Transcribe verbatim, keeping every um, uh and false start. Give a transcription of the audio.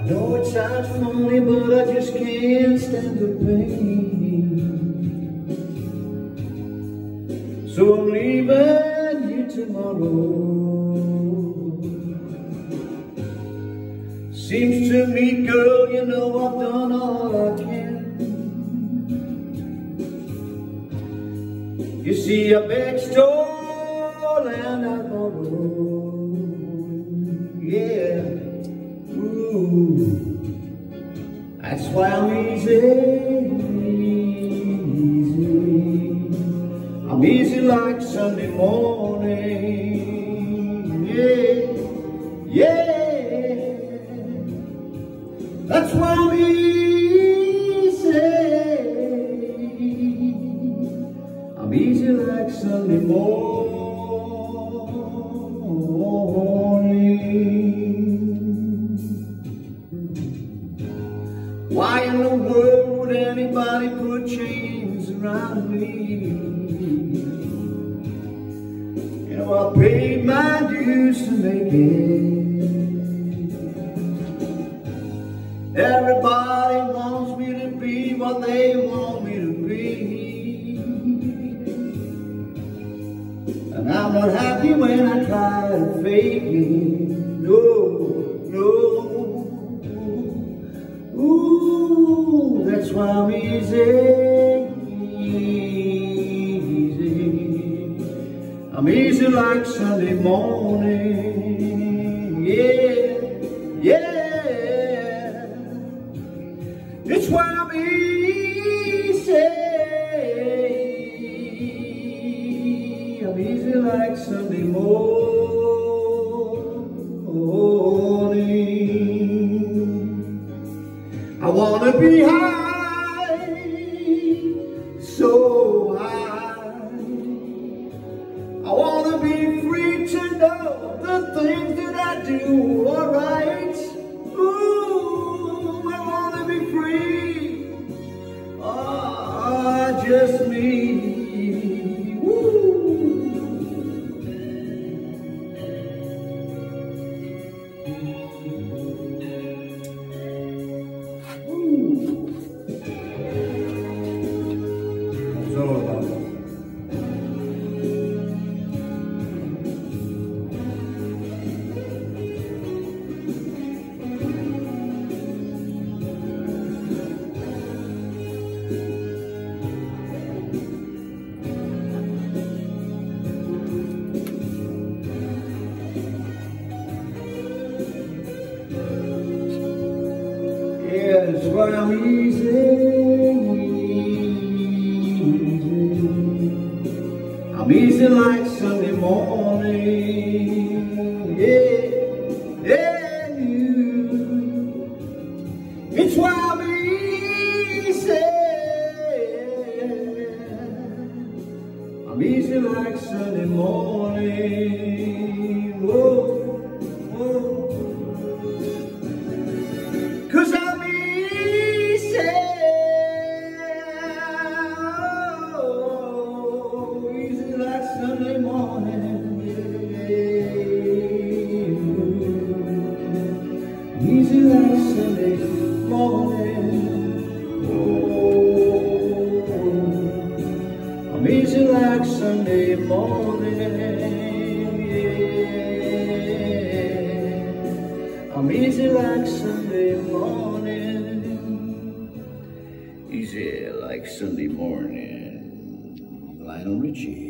know it sounds funny, but I just can't stand the pain. So I'm leaving you tomorrow. Seems to me, girl, you know I've done all I can. You see, I beg, stole, and I borrowed. Yeah, ooh, that's why I'm easy, easy. I'm easy like Sunday morning. Yeah, yeah. That's why I'm easy. I'm easy like Sunday morning. Why in the world would anybody put chains around me? You know, I paid my dues to make it. Everybody wants me to be what they want me to be, and I'm not happy when I try to fake it. No, no. Ooh, that's why I'm easy, easy. I'm easy like Sunday morning. Yeah, yeah. It's why I'm easy. I'm easy like Sunday morning. I wanna be high, so high. I wanna be free to know the things that I do are right. Ooh, I wanna be free. Ah, just me. Woo. It's all about it. That's why I'm easy, easy. I'm easy like Sunday morning. Yeah, yeah, you. It's why I'm easy. I'm easy like Sunday morning. Whoa, whoa. 'Cause I'm Sunday morning, yeah. Easy like Sunday morning. Oh, I'm easy like Sunday morning, yeah. I'm easy like Sunday morning. Easy like Sunday morning. Lionel Richie.